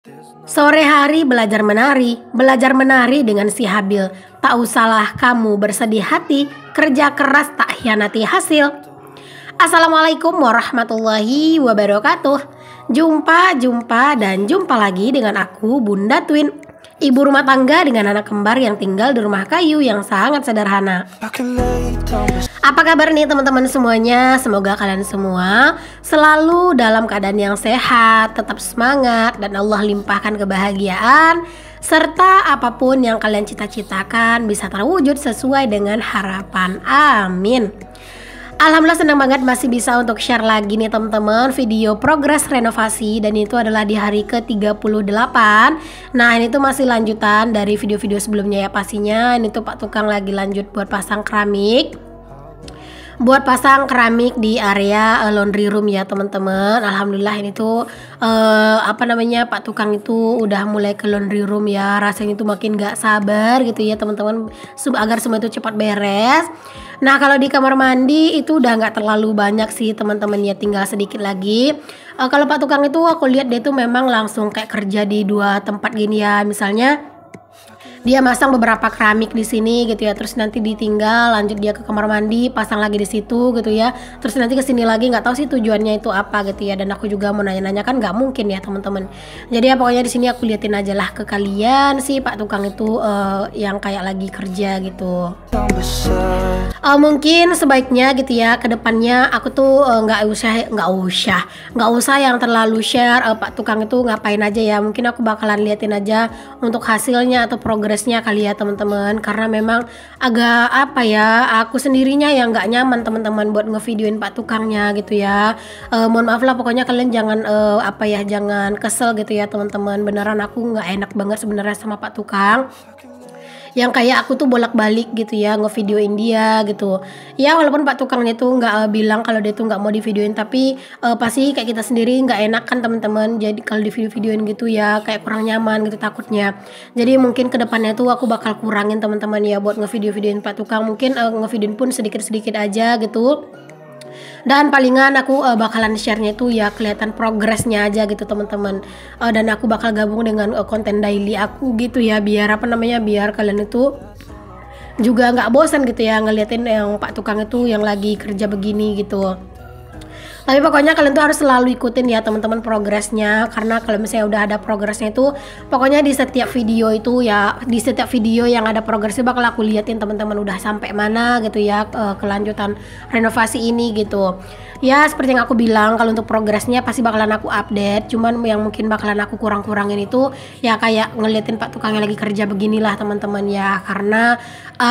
Sore hari belajar menari dengan si Habil. Tak usahlah kamu bersedih hati, kerja keras tak hianati hasil. Assalamualaikum warahmatullahi wabarakatuh. Jumpa lagi dengan aku Bunda Twin, ibu rumah tangga dengan anak kembar yang tinggal di rumah kayu yang sangat sederhana. Apa kabar nih teman-teman semuanya? Semoga kalian semua selalu dalam keadaan yang sehat, tetap semangat, dan Allah limpahkan kebahagiaan, serta apapun yang kalian cita-citakan bisa terwujud sesuai dengan harapan. Amin. Alhamdulillah senang banget masih bisa untuk share lagi nih teman-teman video progres renovasi, dan itu adalah di hari ke-38. Nah ini tuh masih lanjutan dari video-video sebelumnya ya pastinya. Ini tuh Pak Tukang lagi lanjut buat pasang keramik di area laundry room ya teman-teman. Alhamdulillah ini tuh Pak Tukang itu udah mulai ke laundry room ya. Rasanya itu makin gak sabar gitu ya teman-teman, agar semua itu cepat beres. Nah kalau di kamar mandi itu udah nggak terlalu banyak sih teman-teman ya, tinggal sedikit lagi. Kalau Pak Tukang itu aku lihat dia tuh memang langsung kayak kerja di dua tempat gini ya. Misalnya dia masang beberapa keramik di sini gitu ya, terus nanti ditinggal lanjut dia ke kamar mandi pasang lagi di situ gitu ya, terus nanti ke sini lagi, nggak tahu sih tujuannya itu apa gitu ya. Dan aku juga mau nanya-nanya kan nggak mungkin ya teman-teman. Jadi ya pokoknya di sini aku liatin aja lah ke kalian sih Pak Tukang itu yang kayak lagi kerja gitu. Mungkin sebaiknya gitu ya kedepannya aku tuh nggak usah yang terlalu share Pak Tukang itu ngapain aja ya. Mungkin aku bakalan liatin aja untuk hasilnya atau progresnya kali ya teman-teman, karena memang agak aku sendirinya yang nggak nyaman teman-teman buat ngevideoin Pak Tukangnya gitu ya. Mohon maaf lah pokoknya kalian jangan jangan kesel gitu ya teman-teman. Beneran aku nggak enak banget sebenarnya sama Pak Tukang yang kayak aku tuh bolak-balik gitu ya ngevideoin dia gitu ya. Walaupun Pak Tukangnya tuh nggak bilang kalau dia tuh nggak mau divideoin, tapi pasti kayak kita sendiri nggak enak kan teman-teman. Jadi kalau di videoin gitu ya kayak kurang nyaman gitu takutnya. Jadi mungkin kedepannya tuh aku bakal kurangin teman-teman ya buat ngevideoin Pak Tukang. Mungkin ngevideoin pun sedikit-sedikit aja gitu. Dan palingan aku bakalan share-nya itu ya kelihatan progresnya aja gitu teman-teman. Dan aku bakal gabung dengan konten daily aku gitu ya, biar biar kalian itu juga nggak bosan gitu ya ngeliatin yang Pak Tukang itu yang lagi kerja begini gitu. Tapi pokoknya kalian tuh harus selalu ikutin ya teman-teman progresnya, karena kalau misalnya udah ada progresnya itu pokoknya di setiap video yang ada progresnya bakal aku liatin teman-teman udah sampai mana gitu ya kelanjutan renovasi ini gitu. Ya seperti yang aku bilang, kalau untuk progresnya pasti bakalan aku update. Cuman yang mungkin bakalan aku kurangin itu ya kayak ngeliatin Pak Tukangnya lagi kerja beginilah teman-teman ya. Karena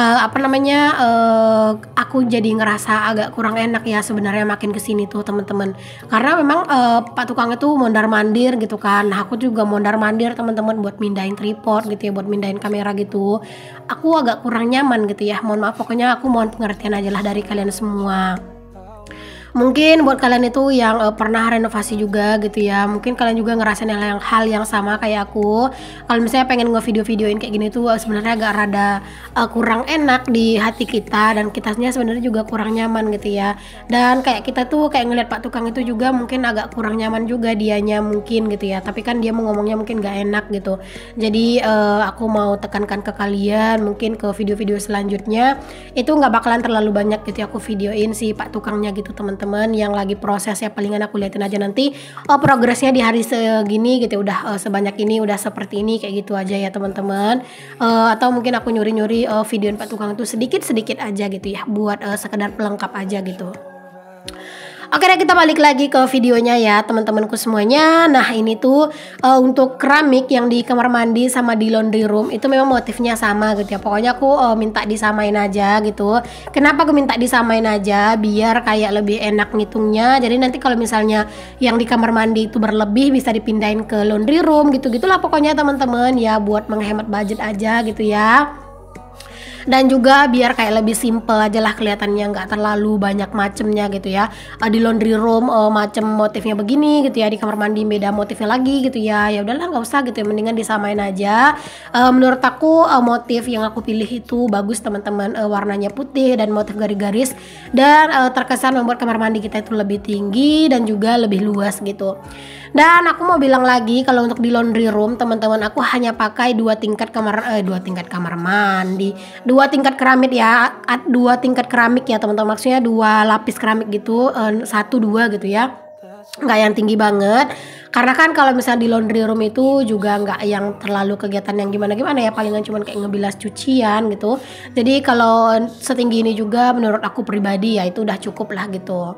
aku jadi ngerasa agak kurang enak ya sebenarnya makin kesini tuh teman-teman. Karena memang Pak Tukang itu mondar-mandir gitu kan. Nah aku juga mondar-mandir teman-teman buat mindahin tripod gitu ya, buat mindahin kamera gitu. Aku agak kurang nyaman gitu ya. Mohon maaf, pokoknya aku mohon pengertian aja lah dari kalian semua. Mungkin buat kalian itu yang pernah renovasi juga gitu ya, mungkin kalian juga ngerasain hal yang sama kayak aku. Kalau misalnya pengen ngevideo-videoin kayak gini tuh sebenarnya agak rada kurang enak di hati kita, dan kitanya sebenarnya juga kurang nyaman gitu ya. Dan kayak kita tuh kayak ngeliat Pak Tukang itu juga mungkin agak kurang nyaman juga dianya mungkin gitu ya. Tapi kan dia mau ngomongnya mungkin gak enak gitu. Jadi aku mau tekankan ke kalian, mungkin ke video-video selanjutnya itu nggak bakalan terlalu banyak gitu ya aku videoin si Pak Tukangnya gitu teman-teman yang lagi proses ya. Palingan aku liatin aja nanti progresnya di hari segini gitu, udah sebanyak ini, udah seperti ini, kayak gitu aja ya teman-teman. Atau mungkin aku nyuri-nyuri videoin Pak Tukang itu sedikit-sedikit aja gitu ya, buat sekedar pelengkap aja gitu. Oke deh, kita balik lagi ke videonya ya teman-temanku semuanya. Nah ini tuh untuk keramik yang di kamar mandi sama di laundry room itu memang motifnya sama gitu ya. Pokoknya aku minta disamain aja gitu. Kenapa aku minta disamain aja? Biar kayak lebih enak ngitungnya. Jadi nanti kalau misalnya yang di kamar mandi itu berlebih bisa dipindahin ke laundry room gitu-gitulah pokoknya teman-teman ya, buat menghemat budget aja gitu ya. Dan juga biar kayak lebih simple aja lah kelihatannya, nggak terlalu banyak macemnya gitu ya. Di laundry room macem motifnya begini gitu ya, di kamar mandi beda motifnya lagi gitu ya. Ya udahlah nggak usah gitu ya, mendingan disamain aja. Menurut aku motif yang aku pilih itu bagus teman-teman, warnanya putih dan motif garis-garis, dan terkesan membuat kamar mandi kita itu lebih tinggi dan juga lebih luas gitu. Dan aku mau bilang lagi kalau untuk di laundry room teman-teman, aku hanya pakai dua tingkat kamar mandi, dua tingkat keramik ya, dua tingkat keramik ya teman-teman, maksudnya dua lapis keramik gitu, satu dua gitu ya, nggak yang tinggi banget. Karena kan kalau misalnya di laundry room itu juga nggak yang terlalu kegiatan yang gimana-gimana ya, palingan cuman kayak ngebilas cucian gitu. Jadi kalau setinggi ini juga menurut aku pribadi ya itu udah cukup lah gitu.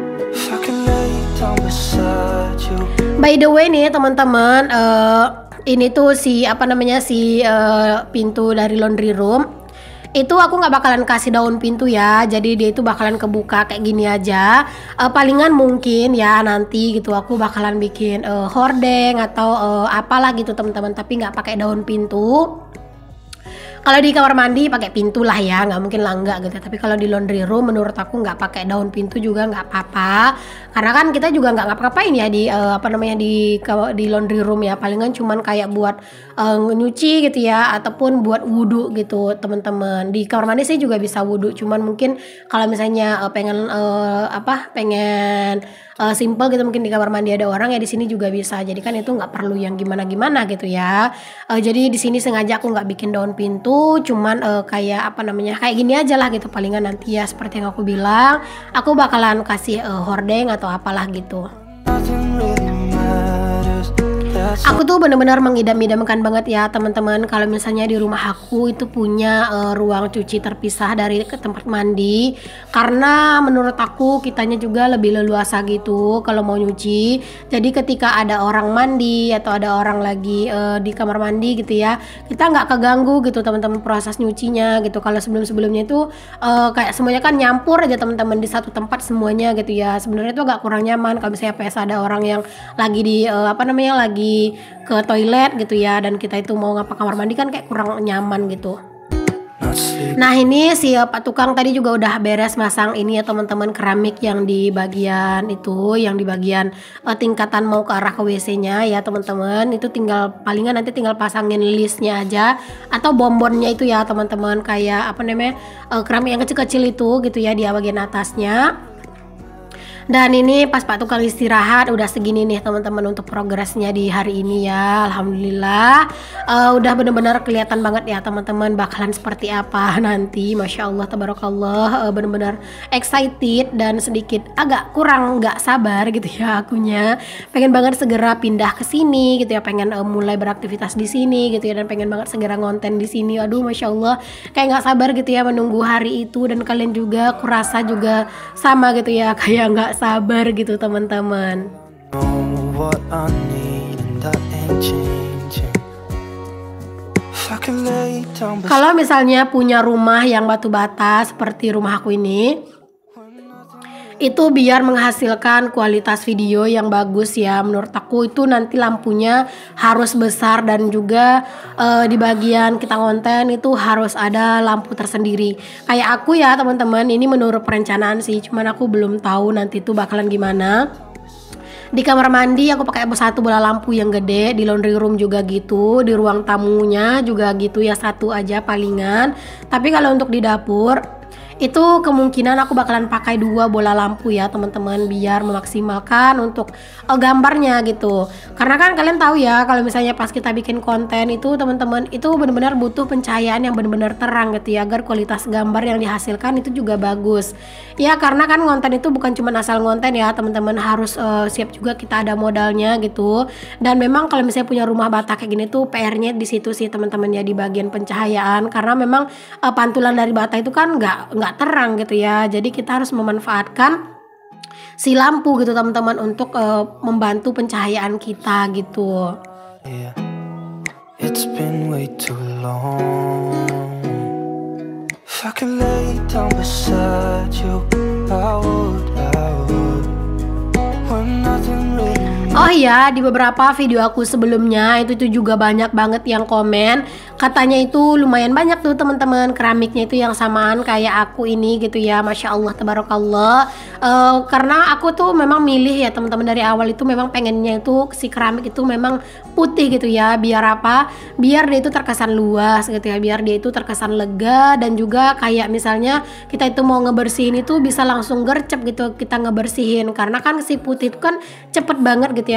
By the way nih teman-teman, ini tuh si pintu dari laundry room itu aku nggak bakalan kasih daun pintu ya, jadi dia itu bakalan kebuka kayak gini aja. Palingan mungkin ya nanti gitu aku bakalan bikin hordeng atau apalah gitu teman-teman, tapi nggak pakai daun pintu. Kalau di kamar mandi pakai pintu lah ya, nggak mungkin lah enggak gitu. Tapi kalau di laundry room menurut aku nggak pakai daun pintu juga nggak apa-apa. Karena kan kita juga nggak ngapa-ngapain ya di di laundry room ya. Palingan cuman kayak buat nyuci gitu ya, ataupun buat wudhu gitu teman-teman. Di kamar mandi saya juga bisa wudhu. Cuman mungkin kalau misalnya pengen simple gitu, mungkin di kamar mandi ada orang ya, di sini juga bisa. Jadi kan itu nggak perlu yang gimana-gimana gitu ya. Jadi di sini sengaja aku nggak bikin daun pintu, cuman kayak gini aja lah gitu. Palingan nanti ya seperti yang aku bilang, aku bakalan kasih hordeng atau apalah gitu. Aku tuh bener-bener mengidam-idamkan banget ya teman-teman kalau misalnya di rumah aku itu punya ruang cuci terpisah dari tempat mandi, karena menurut aku kitanya juga lebih leluasa gitu kalau mau nyuci. Jadi ketika ada orang mandi atau ada orang lagi di kamar mandi gitu ya, kita nggak keganggu gitu teman-teman proses nyucinya gitu. Kalau sebelum-sebelumnya itu kayak semuanya kan nyampur aja teman-teman di satu tempat semuanya gitu ya. Sebenarnya itu agak kurang nyaman kalau misalnya pas ada orang yang lagi di lagi ke toilet gitu ya, dan kita itu mau ngapa kamar mandi kan kayak kurang nyaman gitu. Nah ini si Pak Tukang tadi juga udah beres masang ini ya teman-teman, keramik yang di bagian tingkatan mau ke arah ke WC-nya ya teman-teman. Itu palingan nanti tinggal pasangin listnya aja atau bombonnya itu ya teman-teman, kayak keramik yang kecil-kecil itu gitu ya di bagian atasnya. Dan ini pas Pak Tukang istirahat udah segini nih teman-teman untuk progresnya di hari ini ya. Alhamdulillah udah bener-bener kelihatan banget ya teman-teman bakalan seperti apa nanti. Masya Allah tabarakallah, bener-bener excited dan sedikit agak kurang nggak sabar gitu ya akunya. Pengen banget segera pindah ke sini gitu ya, pengen mulai beraktivitas di sini gitu ya, dan pengen banget segera ngonten di sini. Aduh Masya Allah, kayak nggak sabar gitu ya menunggu hari itu. Dan kalian juga kurasa juga sama gitu ya, kayak nggak sabar gitu teman-teman. Kalau misalnya punya rumah yang batu bata seperti rumah aku ini, itu biar menghasilkan kualitas video yang bagus ya, menurut aku itu nanti lampunya harus besar, dan juga di bagian kita konten itu harus ada lampu tersendiri. Kayak aku ya teman-teman, ini menurut perencanaan sih, cuman aku belum tahu nanti itu bakalan gimana. Di kamar mandi aku pakai satu bola lampu yang gede, di laundry room juga gitu, di ruang tamunya juga gitu ya, satu aja palingan. Tapi kalau untuk di dapur itu kemungkinan aku bakalan pakai dua bola lampu ya teman-teman, biar memaksimalkan untuk gambarnya gitu. Karena kan kalian tahu ya kalau misalnya pas kita bikin konten itu teman-teman, itu benar-benar butuh pencahayaan yang benar-benar terang gitu ya, agar kualitas gambar yang dihasilkan itu juga bagus ya. Karena kan konten itu bukan cuma asal konten ya teman-teman, harus siap juga kita ada modalnya gitu. Dan memang kalau misalnya punya rumah bata kayak gini tuh PR-nya di situ sih teman-teman ya, di bagian pencahayaan. Karena memang pantulan dari bata itu kan nggak terang gitu ya, jadi kita harus memanfaatkan si lampu gitu teman-teman untuk membantu pencahayaan kita gitu. Yeah. It's been way too long. If I could lay down beside you, I would. When nothing really. Oh iya, di beberapa video aku sebelumnya itu juga banyak banget yang komen, katanya itu lumayan banyak tuh teman-teman keramiknya itu yang samaan kayak aku ini gitu ya. Masya Allah tabarakallah. Karena aku tuh memang milih ya teman-teman, dari awal itu memang pengennya itu si keramik itu memang putih gitu ya, biar apa? Biar dia itu terkesan luas gitu ya, biar dia itu terkesan lega, dan juga kayak misalnya kita itu mau ngebersihin itu bisa langsung gercep gitu kita ngebersihin, karena kan si putih itu kan cepet banget gitu ya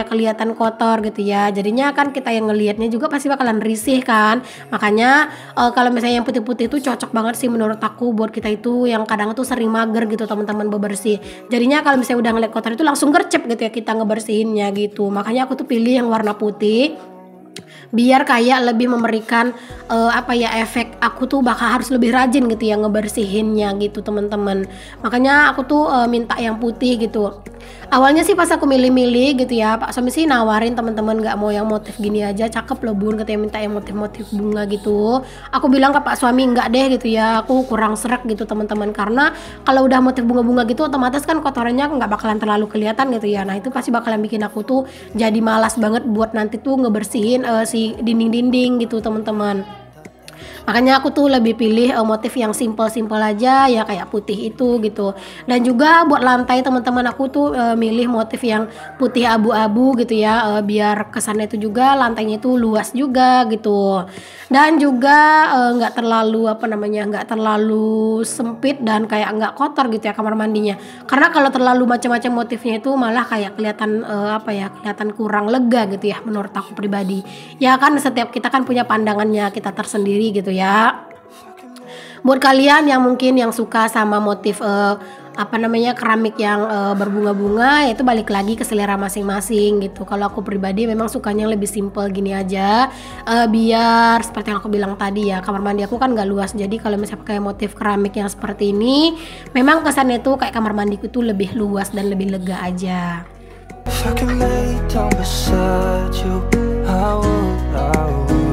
ya kelihatan kotor gitu ya. Jadinya kan kita yang ngelihatnya juga pasti bakalan risih kan. Makanya kalau misalnya yang putih-putih itu cocok banget sih menurut aku buat kita itu yang kadang tuh sering mager gitu teman-teman bebersih. Jadinya kalau misalnya udah ngeliat kotor itu langsung gercep gitu ya kita ngebersihinnya gitu. Makanya aku tuh pilih yang warna putih biar kayak lebih memberikan efek aku tuh bakal harus lebih rajin gitu ya ngebersihinnya gitu teman-teman. Makanya aku tuh minta yang putih gitu. Awalnya sih pas aku milih-milih gitu ya, Pak suami sih nawarin teman-teman nggak mau yang motif gini aja, cakep loh bun, katanya minta yang motif-motif bunga gitu. Aku bilang ke Pak suami nggak deh gitu ya, aku kurang serak gitu teman-teman, karena kalau udah motif bunga-bunga gitu otomatis kan kotorannya nggak bakalan terlalu kelihatan gitu ya. Nah itu pasti bakalan bikin aku tuh jadi malas banget buat nanti tuh ngebersihin si dinding-dinding gitu teman-teman. Makanya aku tuh lebih pilih motif yang simple-simple aja ya kayak putih itu gitu. Dan juga buat lantai teman-teman aku tuh milih motif yang putih abu-abu gitu ya, biar kesannya itu juga lantainya itu luas juga gitu. Dan juga nggak terlalu nggak terlalu sempit dan kayak nggak kotor gitu ya kamar mandinya. Karena kalau terlalu macam-macam motifnya itu malah kayak kelihatan kelihatan kurang lega gitu ya menurut aku pribadi. Ya kan setiap kita kan punya pandangannya kita tersendiri gitu ya. Buat kalian yang mungkin yang suka sama motif keramik yang berbunga-bunga, itu balik lagi ke selera masing-masing gitu. Kalau aku pribadi memang sukanya lebih simple gini aja, biar seperti yang aku bilang tadi ya, kamar mandi aku kan gak luas, jadi kalau misalnya pakai motif keramik yang seperti ini memang kesannya tuh kayak kamar mandiku tuh lebih luas dan lebih lega aja. If I can lay down beside you, I would.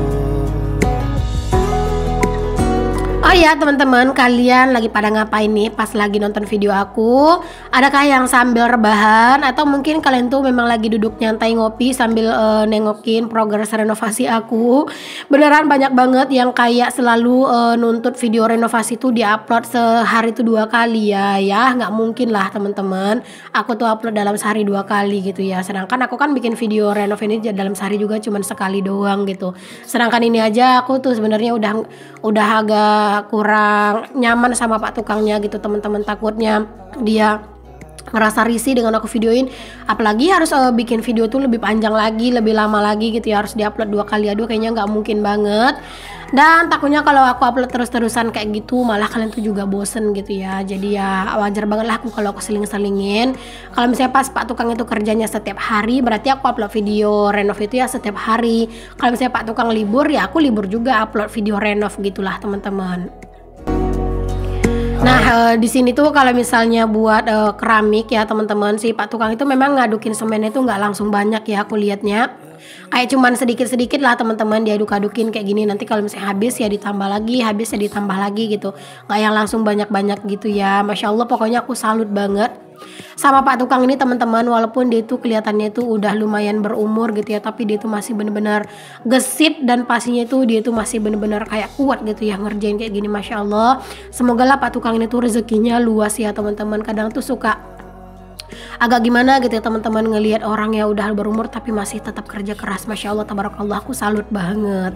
Oh ya teman-teman, kalian lagi pada ngapain nih pas lagi nonton video aku? Adakah yang sambil rebahan atau mungkin kalian tuh memang lagi duduk nyantai ngopi sambil nengokin progres renovasi aku? Beneran banyak banget yang kayak selalu nuntut video renovasi tuh diupload sehari tuh 2 kali ya. Nggak mungkin lah teman-teman. Aku tuh upload dalam sehari 2 kali gitu ya. Sedangkan aku kan bikin video renov ini dalam sehari juga cuma sekali doang gitu. Sedangkan ini aja aku tuh sebenarnya udah agak kurang nyaman sama Pak tukangnya gitu teman-teman, takutnya dia ngerasa risih dengan aku videoin, apalagi harus bikin video tuh lebih panjang lagi, lebih lama lagi gitu ya, harus diupload 2 kali. Aduh kayaknya nggak mungkin banget. Dan takutnya kalau aku upload terus-terusan kayak gitu malah kalian tuh juga bosen gitu ya. Jadi ya wajar banget lah kalau aku seling-selingin. Kalau misalnya pas Pak tukang itu kerjanya setiap hari, berarti aku upload video renov itu ya setiap hari. Kalau misalnya Pak tukang libur, ya aku libur juga upload video renov gitulah teman-teman. Nah di sini tuh kalau misalnya buat keramik ya teman-teman, si Pak tukang itu memang ngadukin semennya itu nggak langsung banyak ya, aku lihatnya kayak cuman sedikit-sedikit lah teman-teman, dia aduk-adukin kayak gini. Nanti kalau misalnya habis ya ditambah lagi, habis ya ditambah lagi gitu, nggak yang langsung banyak-banyak gitu ya. Masya Allah, pokoknya aku salut banget sama Pak tukang ini teman-teman. Walaupun dia itu kelihatannya itu udah lumayan berumur gitu ya, tapi dia itu masih bener-bener gesit dan pastinya itu dia itu masih bener-bener kayak kuat gitu ya ngerjain kayak gini. Masya Allah, semoga lah Pak tukang ini tuh rezekinya luas ya teman-teman. Kadang tuh suka agak gimana gitu ya teman-teman ngelihat orang ya udah berumur tapi masih tetap kerja keras. Masya Allah, tabarakallah, aku salut banget.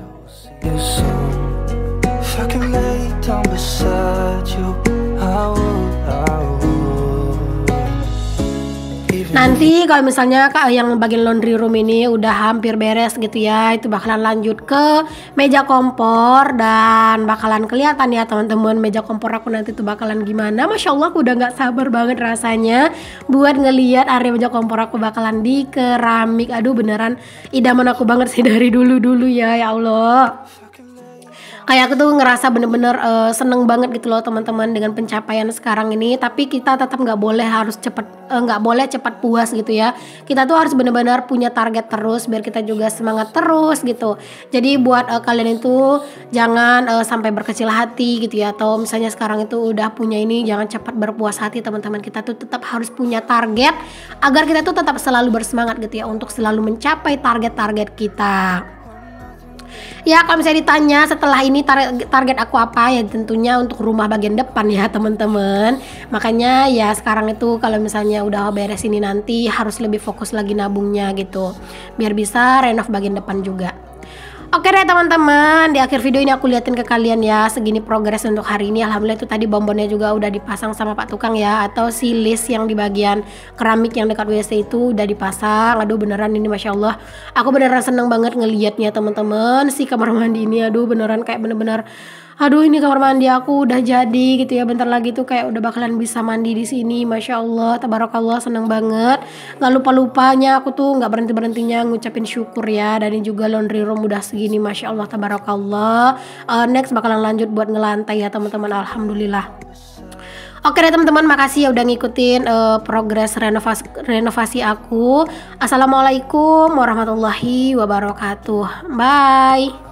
Nanti kalau misalnya yang bagian laundry room ini udah hampir beres gitu ya, itu bakalan lanjut ke meja kompor dan bakalan kelihatan ya teman-teman meja kompor aku nanti tuh bakalan gimana. Masya Allah, aku udah nggak sabar banget rasanya buat ngelihat area meja kompor aku bakalan di keramik. Aduh beneran idaman aku banget sih dari dulu ya Allah. Kayak aku tuh ngerasa bener-bener seneng banget gitu loh teman-teman dengan pencapaian sekarang ini. Tapi kita tetap nggak boleh cepat puas gitu ya. Kita tuh harus bener-bener punya target terus biar kita juga semangat terus gitu. Jadi buat kalian itu jangan sampai berkecil hati gitu ya. Atau misalnya sekarang itu udah punya ini, jangan cepat berpuas hati teman-teman. Kita tuh tetap harus punya target agar kita tuh tetap selalu bersemangat gitu ya untuk selalu mencapai target-target kita. Ya kalau misalnya ditanya setelah ini target aku apa, ya tentunya untuk rumah bagian depan ya teman-teman. Makanya ya sekarang itu kalau misalnya udah beres ini nanti harus lebih fokus lagi nabungnya gitu, biar bisa renov bagian depan juga. Oke deh teman-teman, di akhir video ini aku liatin ke kalian ya segini progres untuk hari ini. Alhamdulillah itu tadi bonbonnya juga udah dipasang sama Pak Tukang ya, atau si list yang di bagian keramik yang dekat WC itu udah dipasang. Aduh beneran ini Masya Allah, aku beneran seneng banget ngeliatnya teman-teman. Si kamar mandi ini aduh beneran kayak bener-bener, aduh ini kamar mandi aku udah jadi gitu ya. Bentar lagi tuh kayak udah bakalan bisa mandi di sini. Masya Allah, tabarakallah, seneng banget. Gak lupa-lupanya aku tuh nggak berhenti-berhentinya ngucapin syukur ya. Dan ini juga laundry room udah segini, Masya Allah, tabarakallah. Next bakalan lanjut buat ngelantai ya teman-teman. Alhamdulillah. Oke deh teman-teman, makasih ya udah ngikutin progres renovasi aku. Assalamualaikum warahmatullahi wabarakatuh. Bye.